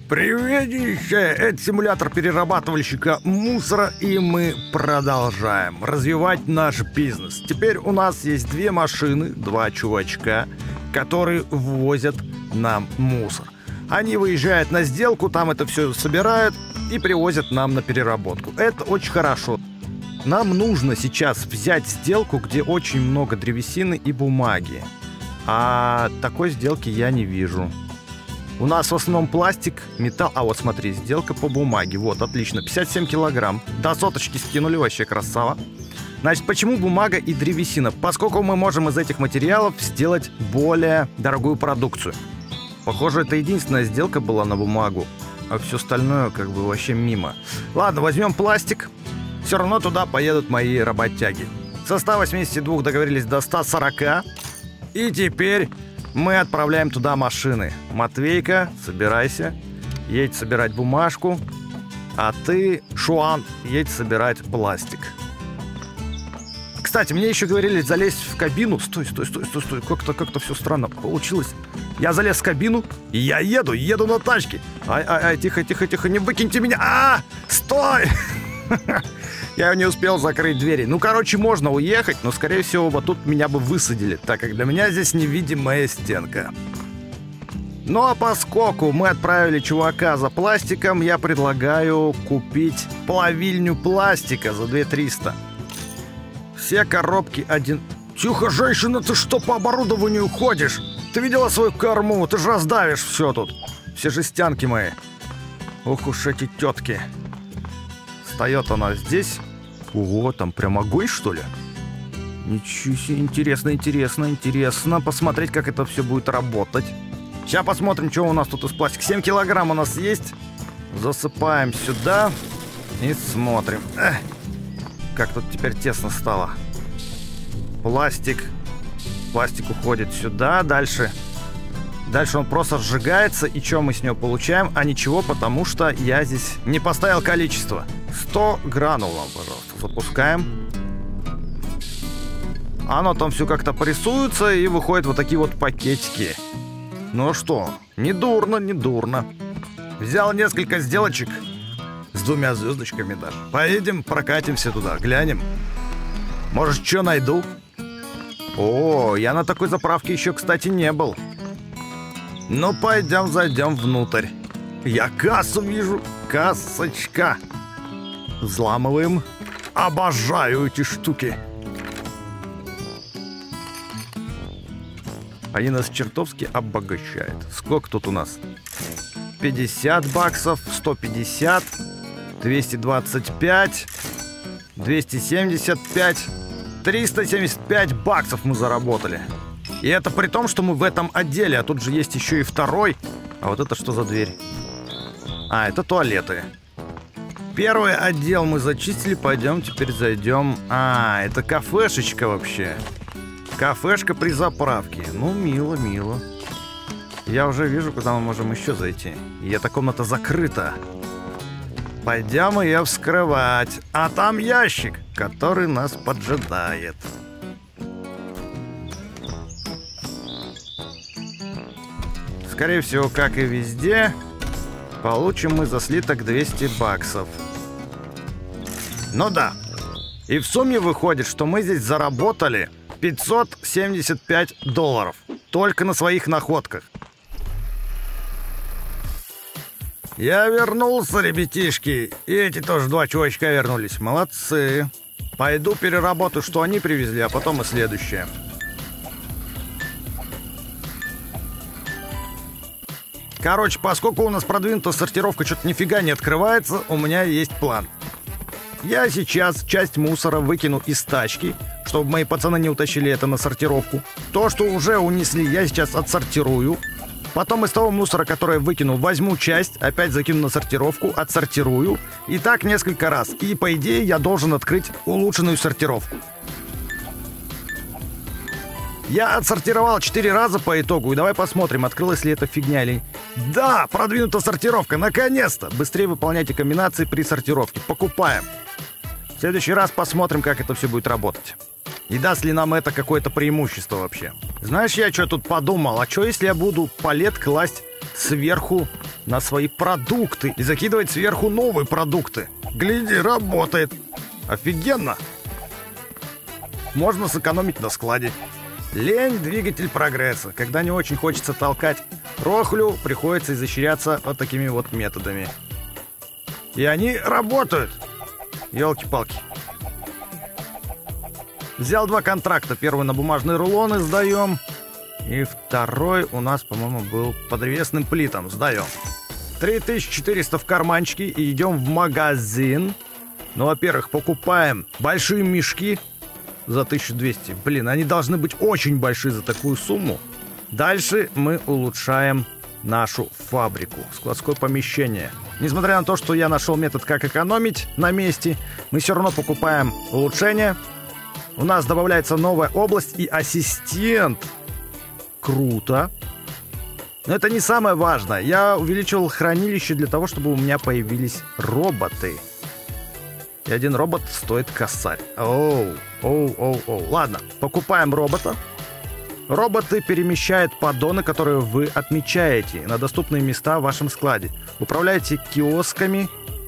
Приветище! Это симулятор перерабатывальщика мусора, и мы продолжаем развивать наш бизнес. Теперь у нас есть две машины, два чувачка, которые ввозят нам мусор. Они выезжают на сделку, там это все собирают и привозят нам на переработку. Это очень хорошо. Нам нужно сейчас взять сделку, где очень много древесины и бумаги. А такой сделки я не вижу. У нас в основном пластик, металл. А вот смотри, сделка по бумаге. Вот, отлично, 57 килограмм. До соточки скинули, вообще красава. Значит, почему бумага и древесина? Поскольку мы можем из этих материалов сделать более дорогую продукцию. Похоже, это единственная сделка была на бумагу. А все остальное как бы вообще мимо. Ладно, возьмем пластик. Все равно туда поедут мои работяги. Со 182 договорились до 140. И теперь мы отправляем туда машины. Матвейка, собирайся. Едь собирать бумажку. А ты, Шуан, едь собирать пластик. Кстати, мне еще говорили залезть в кабину. Стой. Как-то все странно получилось. Я залез в кабину, и я еду на тачке. Ай, тихо, не выкиньте меня. Стой! Я не успел закрыть двери. Ну, короче, можно уехать, но, скорее всего, вот тут меня бы высадили, так как для меня здесь невидимая стенка. Ну, а поскольку мы отправили чувака за пластиком, я предлагаю купить плавильню пластика за 2300. Все коробки один... Тихо, женщина, ты что по оборудованию ходишь? Ты видела свою корму? Ты же раздавишь все тут. Все жестянки мои. Ох уж эти тетки. Встает она здесь. Ого, там прям огонь, что ли? Ничего себе, интересно. Посмотреть, как это все будет работать. Сейчас посмотрим, что у нас тут из пластика. 7 килограмм у нас есть. Засыпаем сюда. И смотрим. Как тут теперь тесно стало. Пластик уходит сюда. Дальше он просто сжигается. И что мы с него получаем? А ничего, потому что я здесь не поставил количество. 100 гранул нам, пожалуйста. Запускаем. Оно там все как-то прессуется, и выходят вот такие вот пакетики. Ну что, не дурно. Взял несколько сделочек. С 2 звездочками даже. Поедем, прокатимся туда, глянем. Может, что найду? О, я на такой заправке еще, кстати, не был. Ну, пойдем, зайдем внутрь. Я кассу вижу. Кассочка. Взламываем. Обожаю эти штуки. Они нас чертовски обогащают. Сколько тут у нас? 50 баксов, 150, 225, 275, 375 баксов мы заработали. И это при том, что мы в этом отделе. А тут же есть еще и второй. А вот это что за дверь? А, это туалеты. Первый отдел мы зачистили. Пойдем теперь зайдем. А, это кафешечка вообще. Кафешка при заправке. Ну, мило. Я уже вижу, куда мы можем еще зайти. И эта комната закрыта. Пойдем ее вскрывать. А там ящик, который нас поджидает. Скорее всего, как и везде, получим мы за слиток 200 баксов. Ну да. И в сумме выходит, что мы здесь заработали 575 долларов. Только на своих находках. Я вернулся, ребятишки. И эти тоже два чувачка вернулись. Молодцы. Пойду переработаю, что они привезли, а потом и следующее. Короче, поскольку у нас продвинутая сортировка что-то нифига не открывается, у меня есть план. Я сейчас часть мусора выкину из тачки, чтобы мои пацаны не утащили это на сортировку. То, что уже унесли, я сейчас отсортирую. Потом из того мусора, который я выкинул, возьму часть, опять закину на сортировку, отсортирую. И так несколько раз. И, по идее, я должен открыть улучшенную сортировку. Я отсортировал 4 раза по итогу. И давай посмотрим, открылась ли эта фигня или... Да, продвинутая сортировка, наконец-то! Быстрее выполняйте комбинации при сортировке. Покупаем. В следующий раз посмотрим, как это все будет работать. И даст ли нам это какое-то преимущество вообще. Знаешь, я что тут подумал? А что, если я буду палет класть сверху на свои продукты и закидывать сверху новые продукты. Гляди, работает. Офигенно. Можно сэкономить на складе. Лень — двигатель прогресса. Когда не очень хочется толкать рохлю, приходится изощряться вот такими вот методами. И они работают. Ёлки-палки. Взял 2 контракта. Первый на бумажные рулоны сдаем. И второй у нас, по-моему, был по древесным плитам. Сдаем. 3400 в карманчике и идем в магазин. Ну, во-первых, покупаем большие мешки за 1200. Блин, они должны быть очень большие за такую сумму. Дальше мы улучшаем нашу фабрику. Складское помещение. Несмотря на то, что я нашел метод, как экономить на месте, мы все равно покупаем улучшение. У нас добавляется новая область и ассистент. Круто. Но это не самое важное. Я увеличил хранилище для того, чтобы у меня появились роботы. И один робот стоит косарь. Оу. Ладно, покупаем робота. Роботы перемещают поддоны, которые вы отмечаете на доступные места в вашем складе. Управляйте киосками.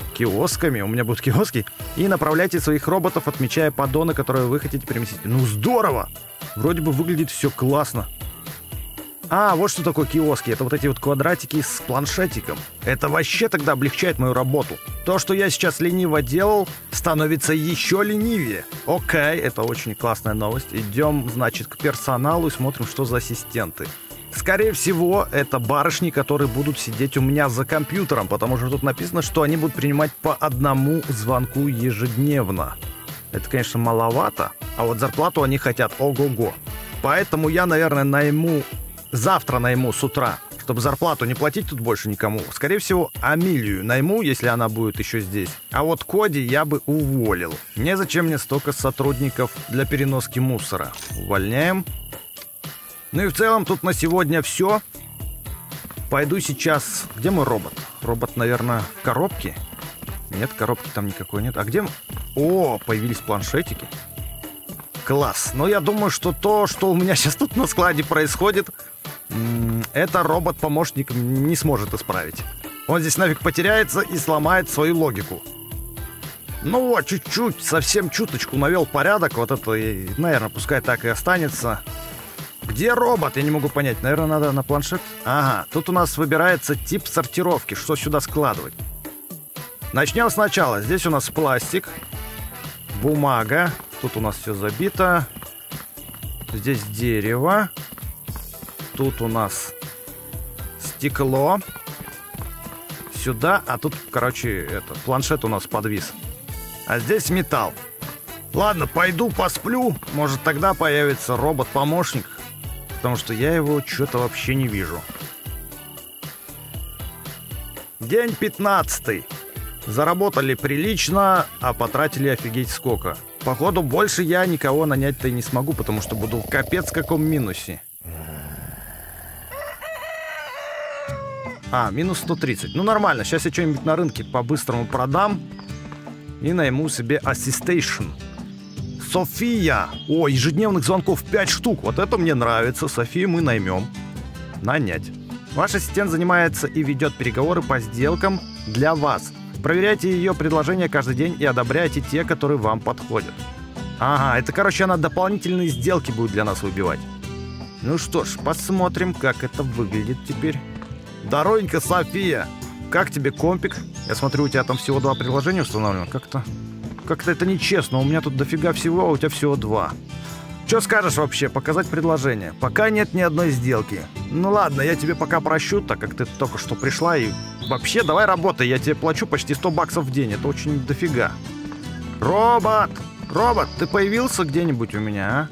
У меня будут киоски. И направляйте своих роботов, отмечая поддоны, которые вы хотите переместить. Ну, здорово! Вроде бы выглядит все классно. А, вот что такое киоски. Это вот эти вот квадратики с планшетиком. Это вообще тогда облегчает мою работу. То, что я сейчас лениво делал, становится еще ленивее. Окей, это очень классная новость. Идем, значит, к персоналу и смотрим, что за ассистенты. Скорее всего, это барышни, которые будут сидеть у меня за компьютером, потому что тут написано, что они будут принимать по 1 звонку ежедневно. Это, конечно, маловато, а вот зарплату они хотят ого-го. Поэтому я, наверное, завтра найму с утра, чтобы зарплату не платить тут больше никому. Скорее всего, Амилию найму, если она будет еще здесь. А вот Коди я бы уволил. Незачем мне столько сотрудников для переноски мусора. Увольняем. Ну и в целом тут на сегодня все. Пойду сейчас... Где мой робот? Робот, наверное, в коробке? Нет, коробки там никакой нет. А где... О, появились планшетики. Класс. Но я думаю, что то, что у меня сейчас тут на складе происходит, это робот-помощник не сможет исправить. Он здесь нафиг потеряется и сломает свою логику. Ну вот, чуть-чуть, совсем чуточку навел порядок. Вот это, наверное, пускай так и останется. Где робот? Я не могу понять. Наверное, надо на планшет. Ага, тут у нас выбирается тип сортировки, что сюда складывать. Начнем сначала. Здесь у нас пластик, бумага. Тут у нас все забито. Здесь дерево. Тут у нас стекло. Сюда, а тут, короче, планшет у нас подвис. А здесь металл. Ладно, пойду посплю. Может, тогда появится робот-помощник. Потому что я его что-то вообще не вижу. День 15. Заработали прилично, а потратили офигеть сколько. Походу, больше я никого нанять-то и не смогу, потому что буду в капец каком минусе. А, минус 130. Ну, нормально. Сейчас я что-нибудь на рынке по-быстрому продам. И найму себе ассистейшн. София. О, ежедневных звонков 5 штук. Вот это мне нравится. Софию мы наймем. Нанять. Ваш ассистент занимается и ведет переговоры по сделкам для вас. Проверяйте ее предложения каждый день и одобряйте те, которые вам подходят. Ага, это, короче, она дополнительные сделки будет для нас выбивать. Ну что ж, посмотрим, как это выглядит теперь. Здоровенько, София. Как тебе компик? Я смотрю, у тебя там всего 2 приложения установлено. Как-то это нечестно. У меня тут дофига всего, а у тебя всего 2. Что скажешь вообще? Показать предложение? Пока нет ни одной сделки. Ну ладно, я тебе пока прощу, так как ты только что пришла. И вообще, давай работай. Я тебе плачу почти 100 баксов в день. Это очень дофига. Робот! Робот, ты появился где-нибудь у меня,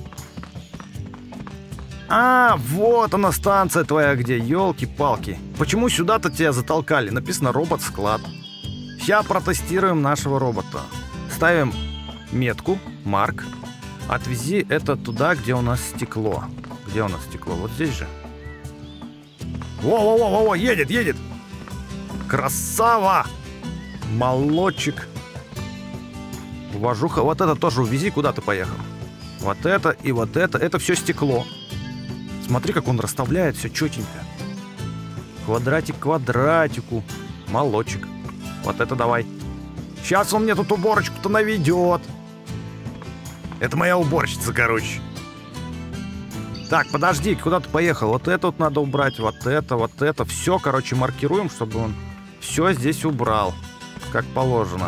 а? Вот она, станция твоя где. Ёлки-палки. Почему сюда-то тебя затолкали? Написано робот-склад. Сейчас протестируем нашего робота. Ставим метку, марк. Отвези это туда, где у нас стекло. Где у нас стекло? Вот здесь же. Во-во-во-во, едет. Красава! Молодчик. Уважуха. Вот это тоже увези, куда ты поехал. Вот это и вот это. Это все стекло. Смотри, как он расставляет все четенько. Квадратик квадратику. Молочек. Вот это давай. Сейчас он мне тут уборочку-то наведет. Это моя уборщица, короче. Так, подожди, куда ты поехал? Вот это вот надо убрать, вот это, вот это. Все, короче, маркируем, чтобы он все здесь убрал. Как положено.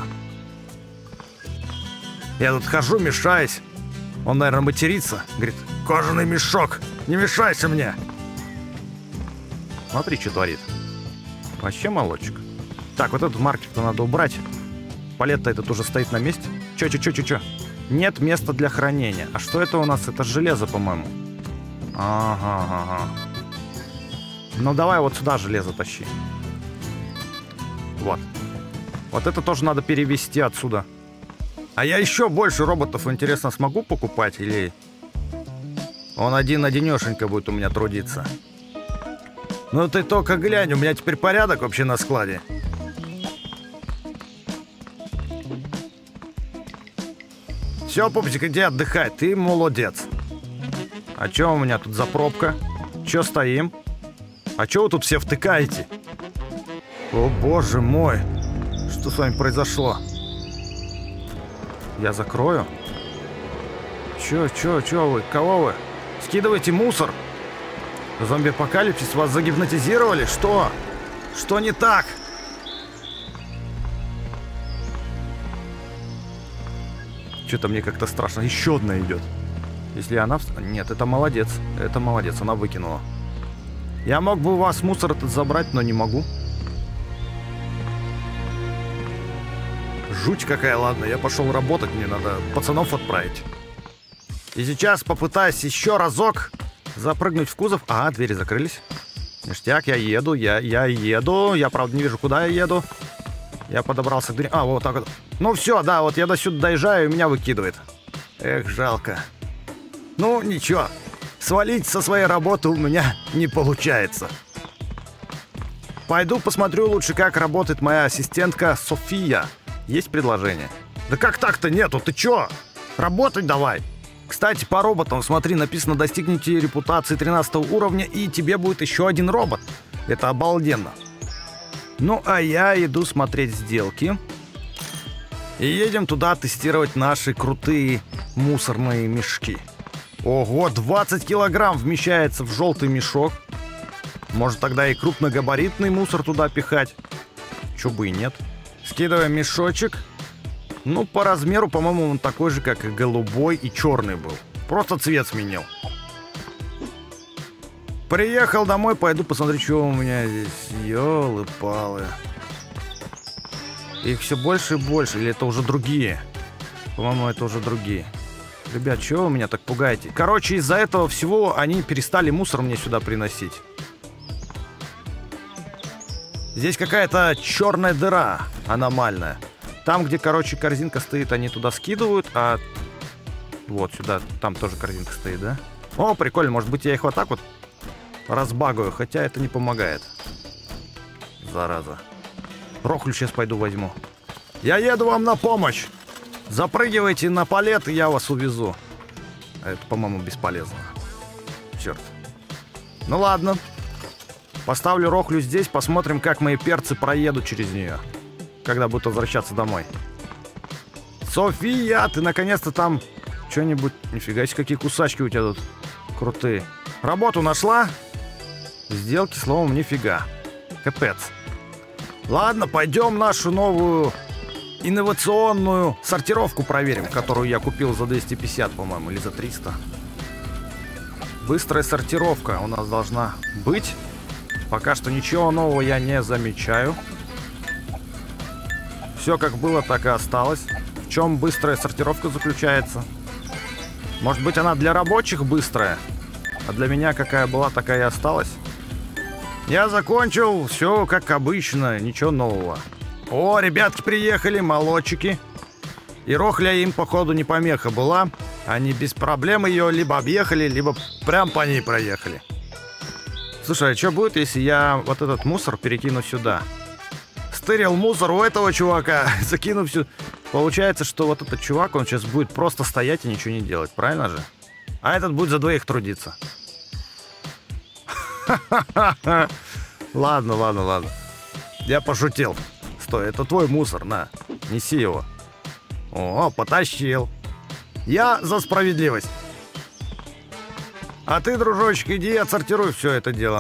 Я тут хожу, мешаюсь. Он, наверное, матерится. Говорит, кожаный мешок, не мешайся мне. Смотри, что творит. Вообще молочек. Так, вот этот маркер-то надо убрать. Палет-то этот уже стоит на месте. Че? Нет места для хранения. А что это у нас? Это железо, по-моему. Ага. Ну, давай вот сюда железо тащи. Вот. Вот это тоже надо перевести отсюда. А я еще больше роботов, интересно, смогу покупать? Или он один-одинешенько будет у меня трудиться? Ну, ты только глянь, у меня теперь порядок вообще на складе. Все, пупсик, иди отдыхай, ты молодец. А че у меня тут за пробка? Че стоим? А че вы тут все втыкаете? О, боже мой. Что с вами произошло? Я закрою? Че вы? Кого вы? Скидывайте мусор. Зомби-апокалипсис, вас загипнотизировали? Что? Что не так? Что-то мне как-то страшно. Еще одна идет. Если она... Нет, это молодец. Это молодец, она выкинула. Я мог бы у вас мусор этот забрать, но не могу. Жуть какая, ладно, я пошел работать, мне надо пацанов отправить. И сейчас попытаюсь еще разок запрыгнуть в кузов. Ага, двери закрылись. Ништяк, я еду. Я, правда, не вижу, куда я еду. Я подобрался к двери. А, вот так вот. Ну все, да, вот я до сюда доезжаю, и меня выкидывает. Эх, жалко. Ну, ничего. Свалить со своей работы у меня не получается. Пойду посмотрю лучше, как работает моя ассистентка София. Есть предложение? Да как так-то нету? Ты чё? Работать давай. Кстати, по роботам, смотри, написано, достигните репутации 13 уровня, и тебе будет еще один робот. Это обалденно. Ну, а я иду смотреть сделки. И едем туда тестировать наши крутые мусорные мешки. Ого, 20 килограмм вмещается в желтый мешок. Может, тогда и крупногабаритный мусор туда пихать. Чё бы и нет. Скидываем мешочек. Ну, по размеру, по-моему, он такой же, как и голубой и черный был. Просто цвет сменил. Приехал домой, пойду посмотрю, что у меня здесь. Ёлы-палы. Их все больше и больше. Или это уже другие? По-моему, это уже другие. Ребят, чего вы меня так пугаете? Короче, из-за этого всего они перестали мусор мне сюда приносить. Здесь какая-то черная дыра аномальная. Там, где, короче, корзинка стоит, они туда скидывают, а вот сюда, там тоже корзинка стоит, да? О, прикольно, может быть, я их вот так вот разбагаю, хотя это не помогает. Зараза. Рохлю сейчас пойду возьму. Я еду вам на помощь. Запрыгивайте на палет, и я вас увезу. А это, по-моему, бесполезно. Черт. Ну ладно. Поставлю Рохлю здесь, посмотрим, как мои перцы проедут через нее, когда будут возвращаться домой. София, ты наконец-то там что-нибудь... Нифига себе, какие кусачки у тебя тут крутые. Работу нашла? Сделки, словом, нифига. Капец. Ладно, пойдем нашу новую инновационную сортировку проверим, которую я купил за 250, по-моему, или за 300. Быстрая сортировка у нас должна быть. Пока что ничего нового я не замечаю. Все как было, так и осталось. В чем быстрая сортировка заключается? Может быть, она для рабочих быстрая, а для меня какая была, такая и осталась. Я закончил, все как обычно, ничего нового. О, ребятки приехали, молодчики. И Рохля им, походу, не помеха была. Они без проблем ее либо объехали, либо прям по ней проехали. Слушай, а что будет, если я вот этот мусор перекину сюда? Стырил мусор у этого чувака, закину всю... Получается, что вот этот чувак, он сейчас будет просто стоять и ничего не делать, правильно же? А этот будет за двоих трудиться. Ладно, ладно, ладно. Я пошутил. Стой, это твой мусор, на, неси его. О, потащил. Я за справедливость. А ты, дружочек, иди отсортируй все это дело.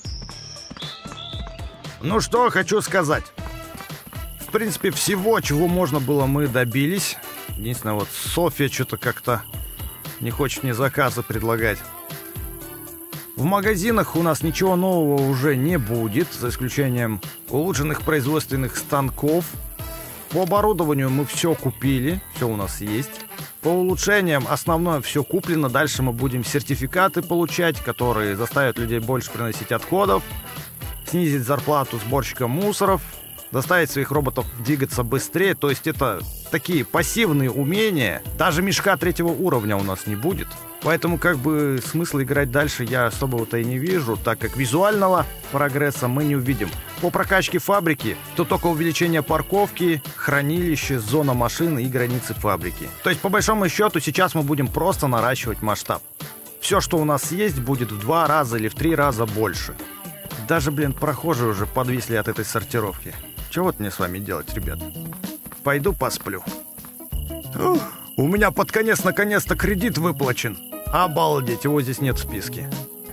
Ну что хочу сказать. В принципе, всего, чего можно было, мы добились. Единственное, вот Софья что-то как-то не хочет мне заказы предлагать. В магазинах у нас ничего нового уже не будет, за исключением улучшенных производственных станков. По оборудованию мы все купили, все у нас есть. По улучшениям основное все куплено. Дальше мы будем сертификаты получать, которые заставят людей больше приносить отходов, снизить зарплату сборщикам мусоров, заставить своих роботов двигаться быстрее. То есть это такие пассивные умения. Даже мешка 3-го уровня у нас не будет. Поэтому как бы смысла играть дальше я особого-то и не вижу, так как визуального прогресса мы не увидим. По прокачке фабрики, то только увеличение парковки, хранилище, зона машин и границы фабрики. То есть по большому счету сейчас мы будем просто наращивать масштаб. Все, что у нас есть, будет в 2 раза или в 3 раза больше. Даже, блин, прохожие уже подвисли от этой сортировки. Чего вот мне с вами делать, ребят? Пойду посплю. У меня под конец наконец-то кредит выплачен. Обалдеть, его здесь нет в списке.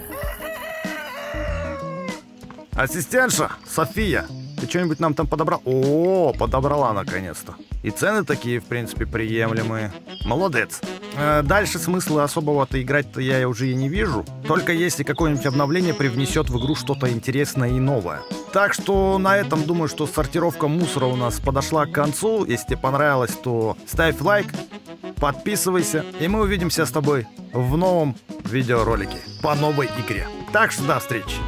Ассистентша, София, ты что-нибудь нам там подобрала? О, подобрала наконец-то. И цены такие, в принципе, приемлемые. Молодец. Дальше смысла особого-то играть-то я уже и не вижу. Только если какое-нибудь обновление привнесет в игру что-то интересное и новое. Так что на этом думаю, что сортировка мусора у нас подошла к концу. Если тебе понравилось, то ставь лайк, подписывайся, и мы увидимся с тобой в новом видеоролике по новой игре. Так что до встречи.